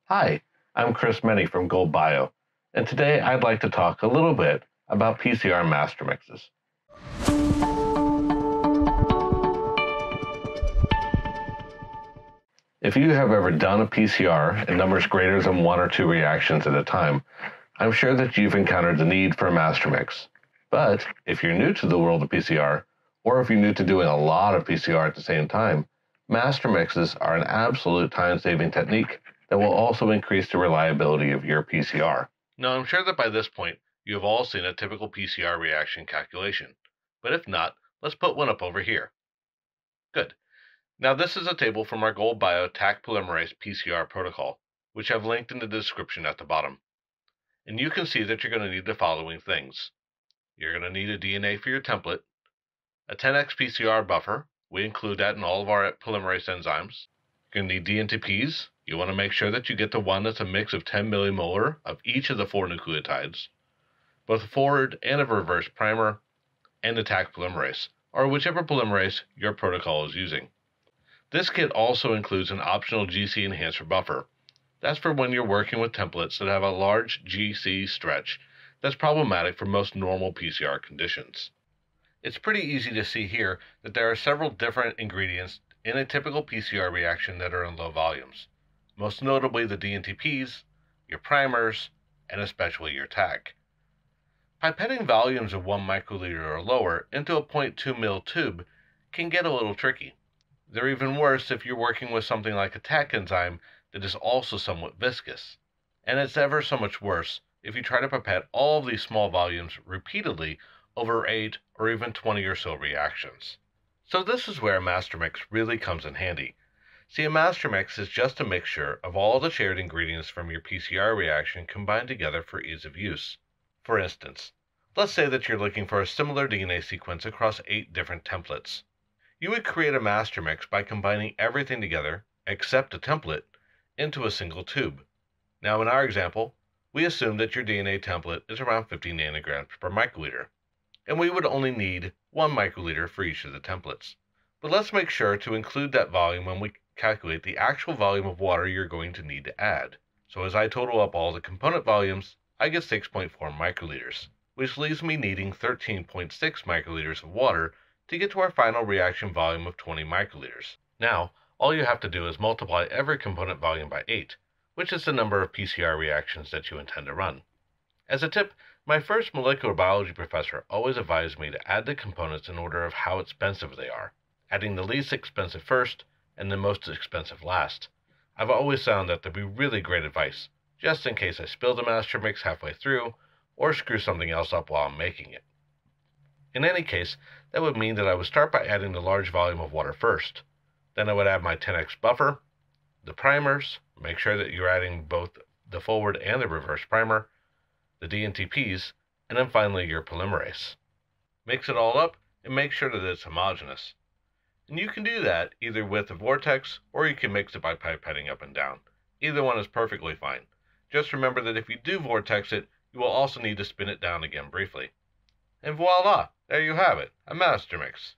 Hi, I'm Chris Menne from GoldBio, and today I'd like to talk a little bit about PCR Master Mixes. If you have ever done a PCR in numbers greater than 1 or 2 reactions at a time, I'm sure that you've encountered the need for a master mix. But if you're new to the world of PCR, or if you're new to doing a lot of PCR at the same time, master mixes are an absolute time-saving technique that will also increase the reliability of your PCR. Now, I'm sure that by this point, you have all seen a typical PCR reaction calculation. But if not, let's put one up over here. Good. Now, this is a table from our GoldBio Taq polymerase PCR protocol, which I've linked in the description at the bottom. And you can see that you're going to need the following things. You're going to need a DNA for your template, a 10x PCR buffer. We include that in all of our polymerase enzymes. You're going to need DNTPs. You want to make sure that you get the one that's a mix of 10 millimolar of each of the 4 nucleotides, both a forward and a reverse primer, and the Taq polymerase, or whichever polymerase your protocol is using. This kit also includes an optional GC enhancer buffer. That's for when you're working with templates that have a large GC stretch that's problematic for most normal PCR conditions. It's pretty easy to see here that there are several different ingredients in a typical PCR reaction that are in low volumes, most notably the DNTPs, your primers, and especially your Taq. Pipetting volumes of 1 microliter or lower into a 0.2 ml tube can get a little tricky. They're even worse if you're working with something like a Taq enzyme that is also somewhat viscous. And it's ever so much worse if you try to pipette all of these small volumes repeatedly over 8 or even 20 or so reactions. So this is where a master mix really comes in handy. See, a master mix is just a mixture of all the shared ingredients from your PCR reaction combined together for ease of use. For instance, let's say that you're looking for a similar DNA sequence across 8 different templates. You would create a master mix by combining everything together, except a template, into a single tube. Now in our example, we assume that your DNA template is around 50 nanograms per microliter, and we would only need 1 microliter for each of the templates. But let's make sure to include that volume when we calculate the actual volume of water you're going to need to add. So as I total up all the component volumes, I get 6.4 microliters, which leaves me needing 13.6 microliters of water to get to our final reaction volume of 20 microliters. Now, all you have to do is multiply every component volume by 8, which is the number of PCR reactions that you intend to run. As a tip, my first molecular biology professor always advised me to add the components in order of how expensive they are, adding the least expensive first and the most expensive last. I've always found that to be really great advice, just in case I spill the master mix halfway through or screw something else up while I'm making it. In any case, that would mean that I would start by adding the large volume of water first. Then I would add my 10x buffer, the primers, make sure that you're adding both the forward and the reverse primer, the DNTPs, and then finally your polymerase. Mix it all up and make sure that it's homogeneous. And you can do that either with a vortex or you can mix it by pipetting up and down. Either one is perfectly fine. Just remember that if you do vortex it, you will also need to spin it down again briefly. And voila, there you have it, a master mix.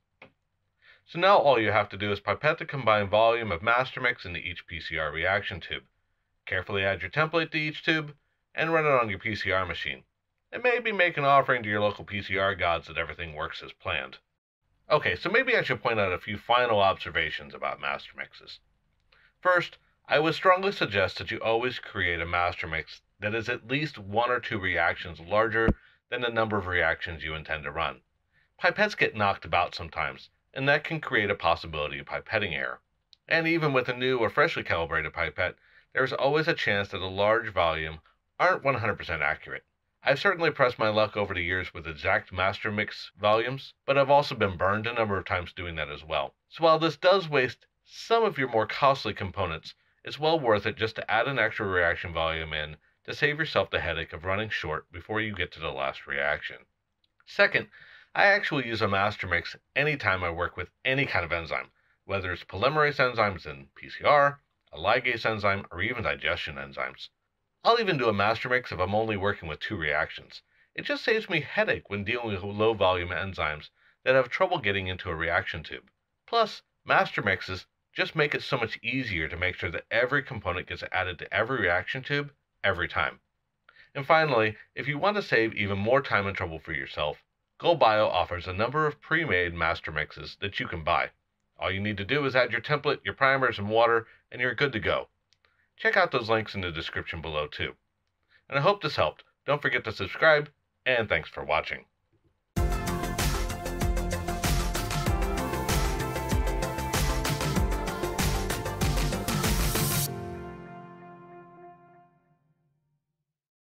So now all you have to do is pipette the combined volume of master mix into each PCR reaction tube. Carefully add your template to each tube and run it on your PCR machine. And maybe make an offering to your local PCR gods that everything works as planned. Okay, so maybe I should point out a few final observations about master mixes. First, I would strongly suggest that you always create a master mix that is at least 1 or 2 reactions larger than the number of reactions you intend to run. Pipettes get knocked about sometimes, and that can create a possibility of pipetting error. And even with a new or freshly calibrated pipette, there is always a chance that a large volume aren't 100% accurate. I've certainly pressed my luck over the years with exact master mix volumes, but I've also been burned a number of times doing that as well. So while this does waste some of your more costly components, it's well worth it just to add an extra reaction volume in to save yourself the headache of running short before you get to the last reaction. Second, I actually use a master mix anytime I work with any kind of enzyme, whether it's polymerase enzymes in PCR, a ligase enzyme, or even digestion enzymes. I'll even do a master mix if I'm only working with 2 reactions. It just saves me headache when dealing with low volume enzymes that have trouble getting into a reaction tube. Plus, master mixes just make it so much easier to make sure that every component gets added to every reaction tube every time. And finally, if you want to save even more time and trouble for yourself, GoldBio offers a number of pre-made master mixes that you can buy. All you need to do is add your template, your primers, and water, and you're good to go. Check out those links in the description below too. And I hope this helped. Don't forget to subscribe, and thanks for watching.